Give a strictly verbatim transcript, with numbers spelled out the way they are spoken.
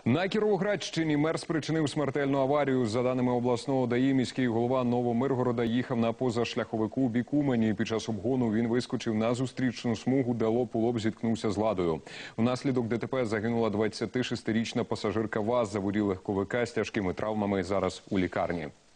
На Кіровоградщині мер спричинив смертельну аварію. За даними обласного ДАІ, міський голова Новомиргорода їхав на позашляховику у бік Умані. Під час обгону він вискочив на зустрічну смугу, де лоб у лоб зіткнувся з «Ладою». Внаслідок ДТП загинула двадцятишестирічна пасажирка ВАЗ. Заводій легковика з тяжкими травмами зараз у лікарні.